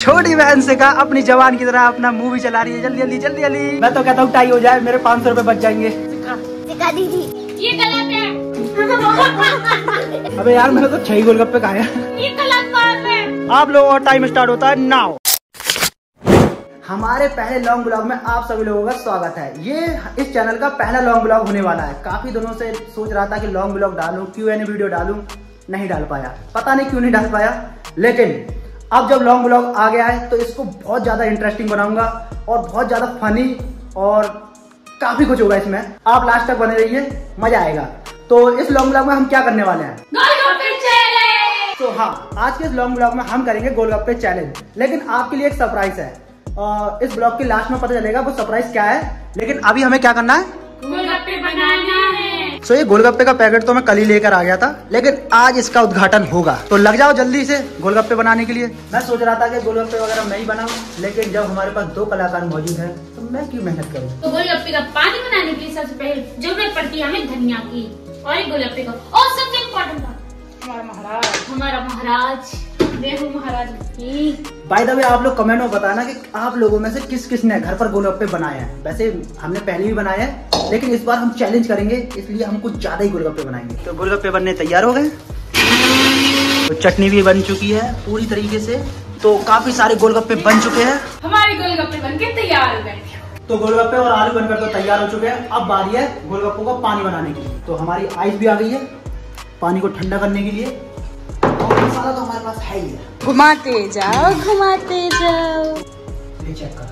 छोटी बहन से कहा अपनी जवान की तरह अपना मुंह भी चला रही है। जल्दी जल्दी जल्दी जल्दी। मैं तो कहता हूँ टाई हो जाए, मेरे 500 रुपए बच जाएंगे। सिखा दीदी, ये गलत है। अबे यार मैंने तो 6 गोलगप्पे खाए हैं। ये गलत बात है। आप लोगों का टाइम स्टार्ट होता है नाउ। हमारे पहले लॉन्ग ब्लॉग में आप सभी लोगों का स्वागत है। ये इस चैनल का पहला लॉन्ग ब्लॉग होने वाला है। काफी दिनों से सोच रहा था कि लॉन्ग ब्लॉग डालूं, Q&A वीडियो डालूं, नहीं डाल पाया। पता नहीं क्यों नहीं डाल पाया, लेकिन अब जब लॉन्ग ब्लॉग आ गया है तो इसको बहुत ज्यादा इंटरेस्टिंग बनाऊंगा और बहुत ज्यादा फनी और काफी कुछ होगा इसमें। आप लास्ट तक बने रहिए, मजा आएगा। तो इस लॉन्ग ब्लॉग में हम क्या करने वाले हैं? गोलगप्पे चैलेंज। तो हाँ, आज के इस लॉन्ग ब्लॉग में हम करेंगे गोलगप्पे चैलेंज। लेकिन आपके लिए एक सरप्राइज है और इस ब्लॉग के लास्ट में पता चलेगा वो सरप्राइज क्या है। लेकिन अभी हमें क्या करना है? गोलगप्पे बनाना है। तो ये गोलगप्पे का पैकेट तो मैं कल ही लेकर आ गया था, लेकिन आज इसका उद्घाटन होगा। तो लग जाओ जल्दी से गोलगप्पे बनाने के लिए। मैं सोच रहा था कि गोलगप्पे वगैरह नहीं बनाऊं, लेकिन जब हमारे पास 2 कलाकार मौजूद हैं तो मैं क्यों मेहनत करूं। तो गोलगप्पे का पानी बनाने के लिए सबसे पहले जरूरत पड़ती है हमें धनिया की और एक गोलगप्पे का। और सबसे इम्पोर्टेंट हमारा महाराज रेहू महाराज की। बाय द वे आप लोग कमेंट में बताना कि आप लोगों में से किस किस ने घर पर गोलगप्पे बनाए हैं। वैसे हमने पहले भी बनाए हैं, लेकिन इस बार हम चैलेंज करेंगे, इसलिए हम कुछ ज्यादा ही गोलगप्पे बनाएंगे। तो गोलगप्पे बनने तैयार हो गए, तो चटनी भी बन चुकी है पूरी तरीके से। तो काफी सारे गोलगप्पे बन चुके हैं। हमारे गोलगप्पे बनके तैयार हो गए। तो गोलगप्पे और आलू बनकर तो तैयार हो चुके हैं। अब बारी है गोलगप्पों का पानी बनाने की। तो हमारी आइस भी आ गई है पानी को ठंडा करने के लिए, और मसाला तो हमारे पास है ही है। घुमाते जाओ घुमाते जाओ। ये चेक कर।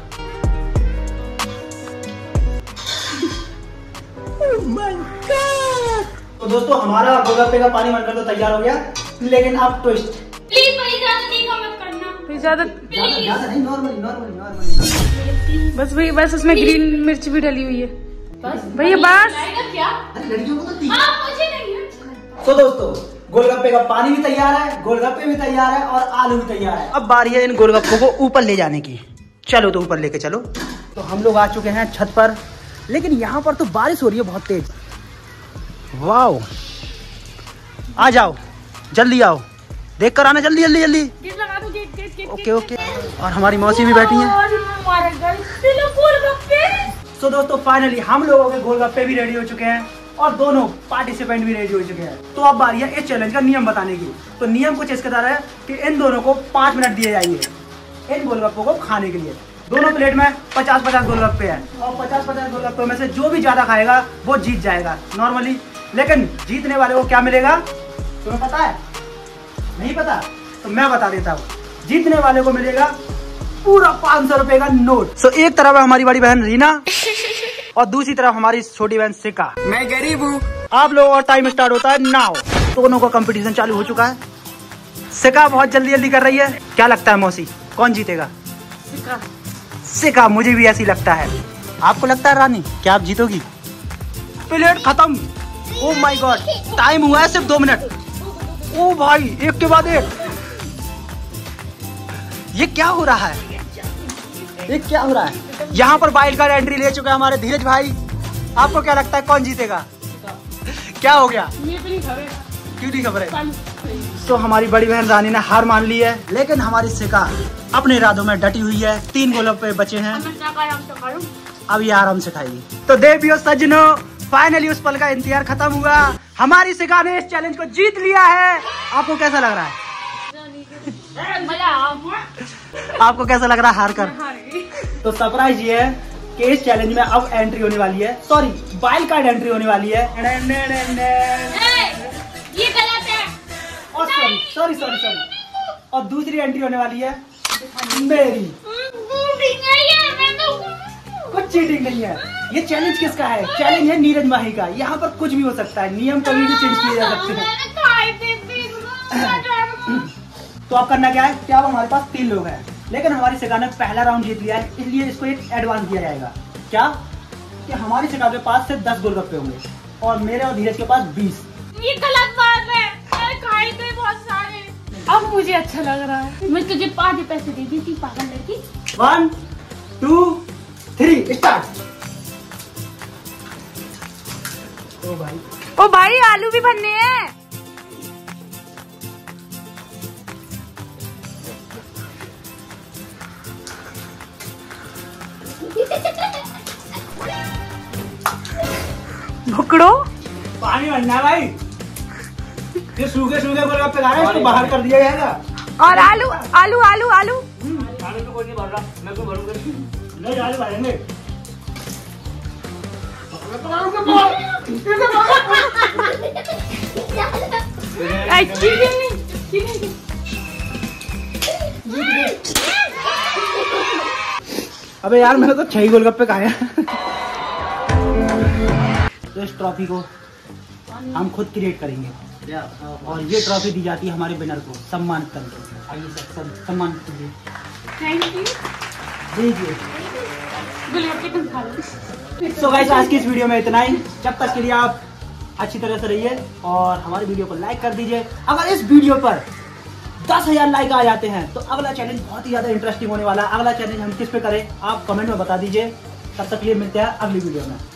Oh my God! तो दोस्तों हमारा गोलगप्पे का पानी बनकर तो तैयार हो गया, लेकिन अब ट्विस्ट। प्लीज भाई ज्यादा तीखा मत करना। ज्यादा नहीं, नॉर्मली। बस भाई, बस उसमें ग्रीन मिर्च भी डली हुई है। बस भैया बस। क्या? लड़कियों को तो मुझे नहीं है। तो दोस्तों गोलगप्पे का पानी भी तैयार है, गोलगप्पे भी तैयार है और आलू भी तैयार है। अब बारी है इन गोलगप्पों को ऊपर ले जाने की। चलो तो ऊपर लेके चलो। तो हम लोग आ चुके हैं छत पर, लेकिन यहाँ पर तो बारिश हो रही है बहुत तेज। वाओ, आ जाओ जल्दी आओ, देख कर आना जल्दी जल्दी जल्दी। Okay okay. और हमारी मौसी भी बैठी है। तो दोस्तों फाइनली हम लोगों के गोलगप्पे भी रेडी हो चुके हैं और दोनों पार्टिसिपेंट भी रेडी हो चुके हैं। तो अब बारी है इस चैलेंज का नियम बताने की। तो नियम कुछ इसके तरह है कि इन दोनों को 5 मिनट दिए जाएंगे इन गोलगप्पों को खाने के लिए। दोनों प्लेट में 50-50 गोलगप्पे हैं और 50-50 गोलगप्पों में से जो भी ज्यादा खाएगा वो जीत जाएगा नॉर्मली। लेकिन जीतने वाले को क्या मिलेगा तुम्हें पता है? नहीं पता तो मैं बता देता हूँ। जीतने वाले को मिलेगा पूरा 500 रुपए का नोट। तो एक तरफ है हमारी बड़ी बहन रीना और दूसरी तरफ हमारी छोटी बहन सिका। मैं गरीब हूँ। आप लोगों का टाइम स्टार्ट होता है नाउ। दोनों का कंपटीशन चालू हो चुका है। सिका बहुत जल्दी जल्दी कर रही है। क्या लगता है मौसी कौन जीतेगा? सिका मुझे भी ऐसी लगता है। आपको लगता है रानी क्या आप जीतोगी? प्लेट खत्म। ओ माय गॉड, टाइम हुआ है सिर्फ 2 मिनट। ओ भाई एक के बाद एक। ये क्या हो रहा है? ये क्या हो रहा है? यहाँ पर वाइल्ड कार्ड एंट्री ले चुके हैं हमारे धीरज भाई। आपको क्या लगता है कौन जीतेगा? क्या हो गया? क्यों नहीं खबर है? तो हमारी बड़ी बहन रानी ने हार मान ली है, लेकिन हमारी सिका अपने इरादों में डटी हुई है। 3 गोलगप्पे बचे हैं, अब ये आराम से खाएगी। तो देवियों सज्जनों, फाइनली उस पल का इंतजार खत्म हुआ। हमारी सिका ने इस चैलेंज को जीत लिया है। आपको कैसा लग रहा है? आपको कैसा लग रहा है हार कर? तो सरप्राइज ये है कि इस चैलेंज में अब एंट्री होने वाली है, सॉरी वाइल्ड कार्ड एंट्री होने वाली है। ये गलत है। और सॉरी और दूसरी एंट्री होने वाली है मेरी। कुछ चीटिंग नहीं है। ये चैलेंज किसका है? चैलेंज है नीरज माही का। यहाँ पर कुछ भी हो सकता है, नियम कभी भी चेंज किए जा सकते हैं। तो अब करना क्या है कि अब हमारे पास 3 लोग हैं, लेकिन हमारी सिका ने पहला राउंड जीत लिया है, इसलिए इसको एक एडवांस दिया जाएगा। क्या कि हमारी सिका के पास से 10 गोलगप्पे होंगे और मेरे और धीरज के पास 20। ये गलत बात है। खाए थे बहुत सारे। अब मुझे अच्छा लग रहा है। मैं तुझे 5 पैसे दे दी थी पागल लड़की। 1 2 3 स्टार्ट। ओ भाई आलू भी बनने हैं। भुकड़ो पानी बनना भाई, ये सूखे सूखे गोलगप्पे खा रहे हैं, इसको बाहर कर दिया जाएगा। और आलू आलू आलू आलू खाने को कोई नहीं भर रहा, मैं क्यों भरूंगा? नहीं आलू भरेंगे। अबे यार मैंने तो 6 गोलगप्पे खाए हैं। तो इस ट्रॉफी को हम खुद क्रिएट करेंगे और ये ट्रॉफी दी जाती है हमारे विनर को सम्मानित करके। आइए सर सम्मानित कीजिए। Thank you. दीजिए। गोलगप्पे तुम खा लो। तो गाइस आज की इस वीडियो में इतना ही। जब तक के लिए आप अच्छी तरह से रहिए और हमारी वीडियो को लाइक कर दीजिए। अगर इस वीडियो पर 10,000 लाइक आ जाते हैं तो अगला चैलेंज बहुत ही ज्यादा इंटरेस्टिंग होने वाला है। अगला चैलेंज हम किस पे करें आप कमेंट में बता दीजिए। तब तक के लिए मिलते हैं अगली वीडियो में।